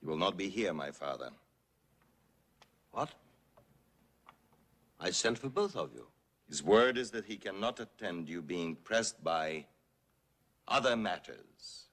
You will not be here, my father. What? I sent for both of you. His word is that he cannot attend you being pressed by other matters.